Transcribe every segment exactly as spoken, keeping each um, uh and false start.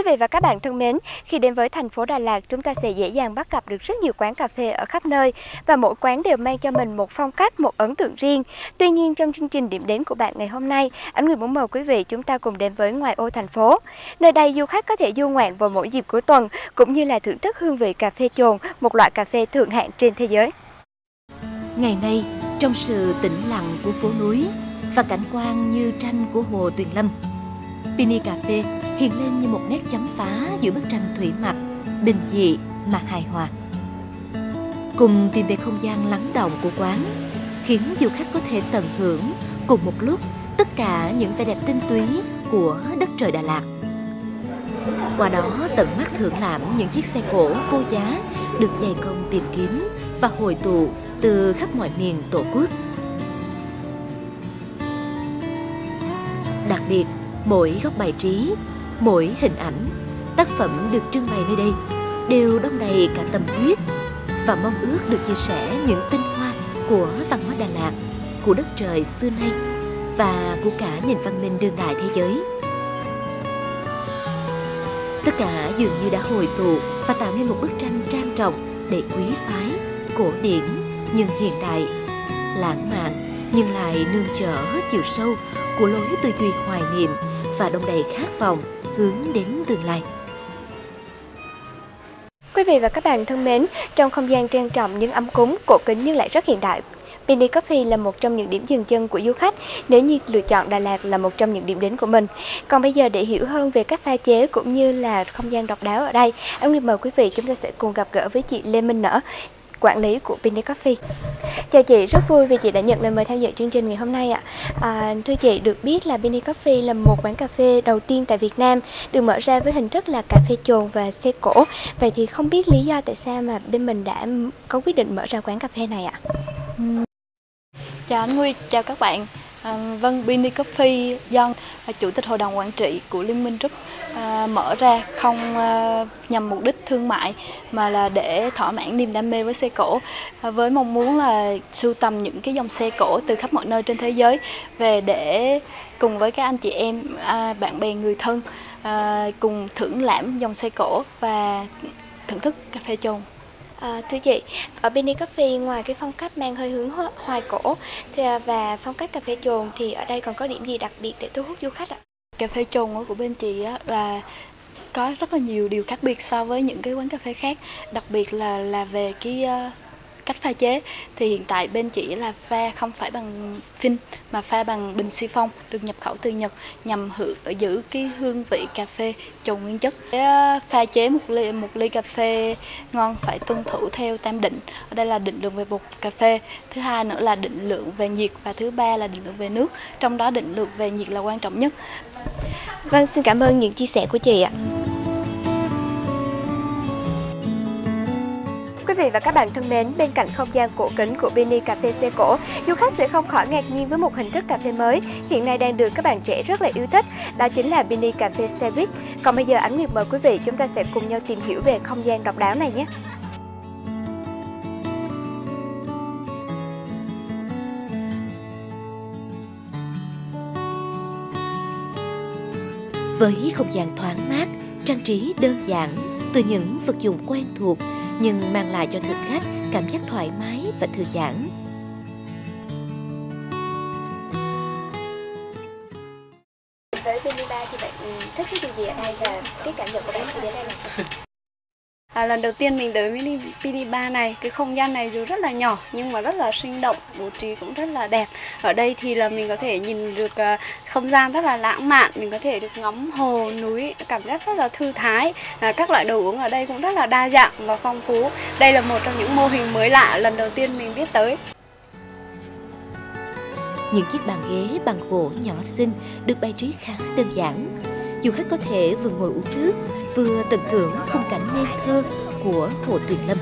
vị và các bạn thân mến, khi đến với thành phố Đà Lạt, chúng ta sẽ dễ dàng bắt gặp được rất nhiều quán cà phê ở khắp nơi và mỗi quán đều mang cho mình một phong cách, một ấn tượng riêng. Tuy nhiên, trong chương trình điểm đến của bạn ngày hôm nay, Ánh Nguyệt muốn mời quý vị chúng ta cùng đến với ngoại ô thành phố. Nơi đây du khách có thể du ngoạn vào mỗi dịp cuối tuần cũng như là thưởng thức hương vị cà phê chồn, một loại cà phê thượng hạng trên thế giới. Ngày nay, trong sự tĩnh lặng của phố núi và cảnh quan như tranh của Hồ Tuyền Lâm, Pini Cà Phê hiện lên như một nét chấm phá giữa bức tranh thủy mặc, bình dị mà hài hòa. Cùng tìm về không gian lắng động của quán, khiến du khách có thể tận hưởng cùng một lúc tất cả những vẻ đẹp tinh túy của đất trời Đà Lạt. Qua đó tận mắt thưởng lãm những chiếc xe cổ vô giá được dày công tìm kiếm và hội tụ từ khắp mọi miền Tổ quốc. Đặc biệt, mỗi góc bài trí, mỗi hình ảnh, tác phẩm được trưng bày nơi đây đều đong đầy cả tâm huyết và mong ước được chia sẻ những tinh hoa của văn hóa Đà Lạt, của đất trời xưa nay và của cả nền văn minh đương đại thế giới. Tất cả dường như đã hội tụ và tạo nên một bức tranh trang trọng đầy quý phái, cổ điển nhưng hiện đại, lãng mạn nhưng lại nương chở chiều sâu của lối tư duy hoài niệm và đong đầy khát vọng hướng đến tương lai. Quý vị và các bạn thân mến, trong không gian trang trọng nhưng ấm cúng, cổ kính nhưng lại rất hiện đại, Pini Coffee là một trong những điểm dừng chân của du khách nếu như lựa chọn Đà Lạt là một trong những điểm đến của mình. Còn bây giờ để hiểu hơn về cách pha chế cũng như là không gian độc đáo ở đây, em xin mời quý vị chúng ta sẽ cùng gặp gỡ với chị Lê Minh Nở, quản lý của Pini Coffee. Chào chị, rất vui vì chị đã nhận lời mời tham dự chương trình ngày hôm nay ạ. À, thưa chị, được biết là Pini Coffee là một quán cà phê đầu tiên tại Việt Nam được mở ra với hình thức là cà phê chồn và xe cổ. Vậy thì không biết lý do tại sao mà bên mình đã có quyết định mở ra quán cà phê này ạ? Chào anh Huy, chào các bạn. À, vâng, Pini Coffee do chủ tịch hội đồng quản trị của Liên Minh Group à, mở ra không à, nhằm mục đích thương mại mà là để thỏa mãn niềm đam mê với xe cổ, à, với mong muốn là sưu tầm những cái dòng xe cổ từ khắp mọi nơi trên thế giới về để cùng với các anh chị em, à, bạn bè, người thân à, cùng thưởng lãm dòng xe cổ và thưởng thức cà phê chồn. À, thưa chị, ở Pini Coffee ngoài cái phong cách mang hơi hướng hoài cổ thì, và phong cách cà phê chồn thì ở đây còn có điểm gì đặc biệt để thu hút du khách ạ? Cà phê chồn của bên chị á, là có rất là nhiều điều khác biệt so với những cái quán cà phê khác, đặc biệt là là về cái uh, cách pha chế. Thì hiện tại bên chị là pha không phải bằng phin mà pha bằng bình xi phong được nhập khẩu từ Nhật nhằm hữu, giữ cái hương vị cà phê chồn nguyên chất. Để pha chế một ly một ly cà phê ngon phải tuân thủ theo tam định. Ở đây là định lượng về bột cà phê, thứ hai nữa là định lượng về nhiệt và thứ ba là định lượng về nước. Trong đó định lượng về nhiệt là quan trọng nhất. Vâng, xin cảm ơn những chia sẻ của chị ạ. Quý vị và các bạn thân mến, bên cạnh không gian cổ kính của Pini Cà Phê xe cổ, du khách sẽ không khỏi ngạc nhiên với một hình thức cà phê mới hiện nay đang được các bạn trẻ rất là yêu thích, đó chính là Pini Cà Phê xe buýt. Còn bây giờ Ánh Nguyệt mời quý vị chúng ta sẽ cùng nhau tìm hiểu về không gian độc đáo này nhé. Với không gian thoáng mát, trang trí đơn giản từ những vật dụng quen thuộc nhưng mang lại cho thực khách cảm giác thoải mái và thư giãn. Với Pini Bar thì bạn thích cái điều gì ở đây và cái cảm nhận của bạn khi đến đây là sao? À, lần đầu tiên mình tới Mini Pini Bar này, cái không gian này dù rất là nhỏ nhưng mà rất là sinh động, bố trí cũng rất là đẹp. Ở đây thì là mình có thể nhìn được uh, không gian rất là lãng mạn, mình có thể được ngắm hồ, núi, cảm giác rất là thư thái. À, các loại đồ uống ở đây cũng rất là đa dạng và phong phú. Đây là một trong những mô hình mới lạ lần đầu tiên mình biết tới. Những chiếc bàn ghế bằng gỗ nhỏ xinh được bày trí khá đơn giản. Du khách có thể vừa ngồi uống nước, vừa tận hưởng khung cảnh ngây thơ của Hồ Tuyền Lâm.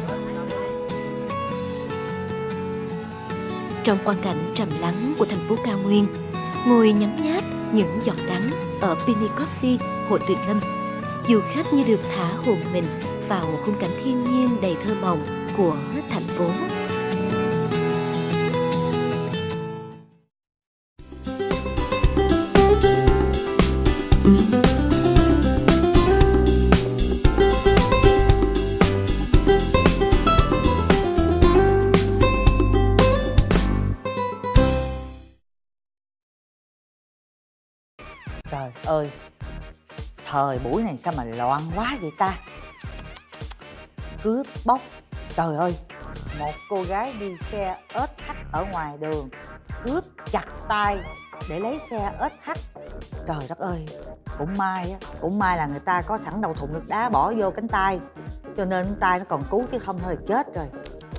Trong quang cảnh trầm lắng của thành phố cao nguyên, ngồi nhấm nháp những giọt đắng ở Pini Coffee Hồ Tuyền Lâm, du khách như được thả hồn mình vào khung cảnh thiên nhiên đầy thơ mộng của thành phố. Trời ơi, thời buổi này sao mà loạn quá vậy ta. Cướp bóc. Trời ơi, một cô gái đi xe ét hát ở ngoài đường cướp chặt tay để lấy xe ét hát. Trời đất ơi, cũng may á, cũng may là người ta có sẵn đầu thùng nước đá bỏ vô cánh tay, cho nên cánh tay nó còn cứu, chứ không thôi chết rồi.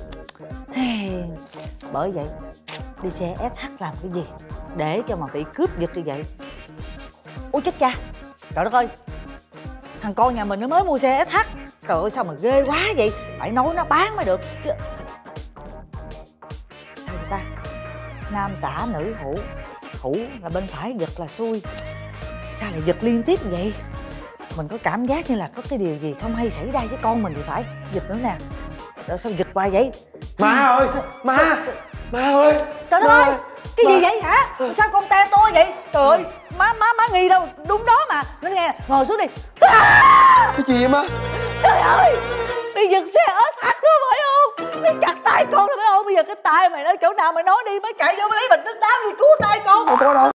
Bởi vậy đi xe ét hát làm cái gì để cho mà bị cướp giật như vậy. Ôi chết cha, trời đất ơi, thằng con nhà mình nó mới mua xe ét hát. Trời ơi sao mà ghê quá vậy, phải nói nó bán mới được chứ. Sao người ta nam tả nữ hữu, hữu là bên phải, giật là xuôi, sao lại giật liên tiếp vậy? Mình có cảm giác như là có cái điều gì không hay xảy ra với con mình thì phải. Giật nữa nè, rồi sao giật hoài vậy? Ma ơi, ma, ma ơi. Trời đất ơi, cái gì vậy hả? Sao con te to vậy? Trời ơi, má má má nghi đâu, đúng đó mà. Nó nghe, ngồi xuống đi. Cái gì vậy má? Trời ơi, đi giật xe ét hát đó phải không? Đi chặt tay con rồi phải không? Bây giờ cái tay mày ở chỗ nào mày nói đi, mới chạy vô mới lấy bịch nước đá đi cứu tay con. Không có đâu.